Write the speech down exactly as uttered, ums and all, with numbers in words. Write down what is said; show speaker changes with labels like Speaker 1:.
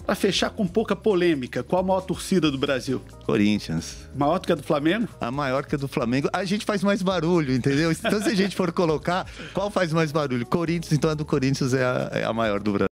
Speaker 1: Para fechar com pouca polêmica, qual a maior torcida do Brasil?
Speaker 2: Corinthians.
Speaker 1: Maior do que a do Flamengo?
Speaker 2: A maior que a do Flamengo. A gente faz mais barulho, entendeu? Então, se a gente for colocar, qual faz mais barulho? Corinthians, então a do Corinthians é a, é a maior do Brasil.